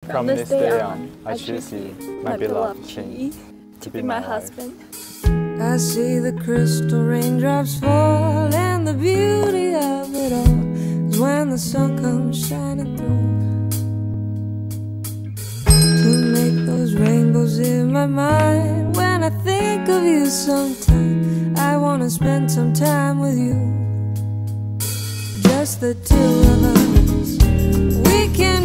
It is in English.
From this day on, I choose you, my beloved king, to be my husband. I see the crystal raindrops fall, and the beauty of it all is when the sun comes shining through to make those rainbows in my mind. When I think of you sometime, I wanna spend some time with you, just the two of us. We can